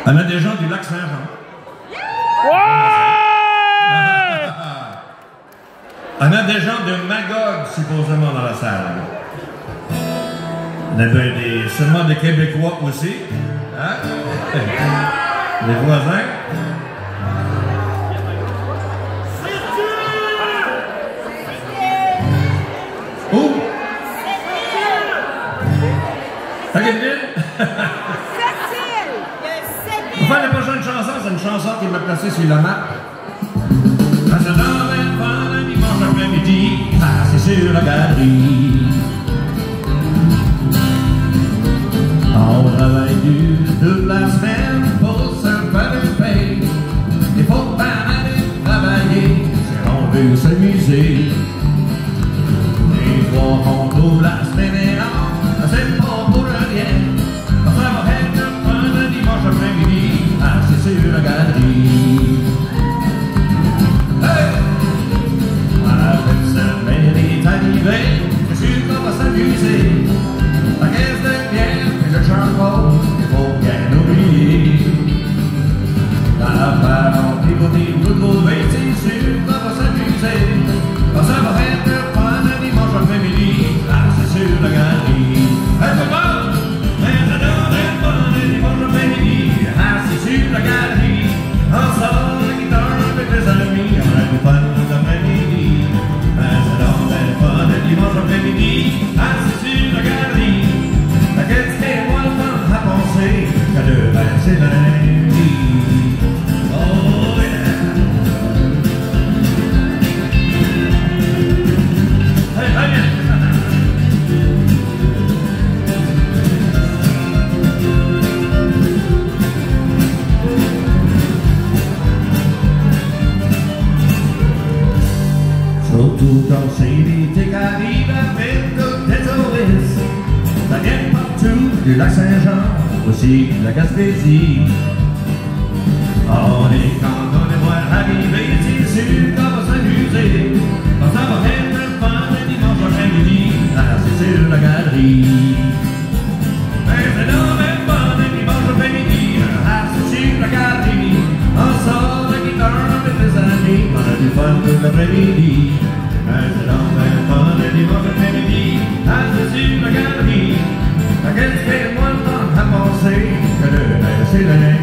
On a des gens du lac Saint-Jean. Ouais! On a des gens de Magog, supposément, dans la salle. On a seulement des Québécois aussi. Hein? Les voisins. Où? Pour faire la prochaine chanson, c'est une chanson qui m'a placé sur la map. Quand ça donne un dimanche après-midi, c'est sur la galerie. On travaille toute la semaine pour se faire une paye. Il faut pas aller travailler si on veut s'amuser. Les trois qu'on trouve la semaine et non, c'est pas pour rien. Ça va être un dimanche après-midi, c'est sur la galerie. Hey! La fête semaine est arrivée, c'est sûr qu'on va s'amuser. La caisse de bière et le charcoal, il faut bien oublier. Dans la part, on pivote tout trouver, c'est sûr qu'on va s'amuser. Ça va être un dimanche après-midi, c'est sur la galerie. Hey, papa! Mais ça donne un dimanche après-midi, c'est sur la galerie. On sort la guitare avec des amis, on a du fun l'après-midi. Mais ça donne un dimanche après-midi, c'est sur la galerie. La quête c'est moi le temps à penser qu'à deux c'est lundi. Oh yeah! Hey, hey, yeah. Surtout quand c'est l'été qu'arrive avec toutes les touristes. Ça vient partout, du lac Saint-Jean, aussi de la Gaspésie. On est quand on les voit arriver, c'est sûr qu'on va s'amuser. Quand ça va être le fun le dimanche après-midi, c'est sur la galerie. Mais c'est dans le fun le dimanche après-midi, c'est sur la galerie. On sort la guitare avec des amis, on a du fun toute l'après-midi. Mais c'est dans le fun le dimanche après-midi, c'est sur la galerie. La quête fait moins de temps à penser que de laisser la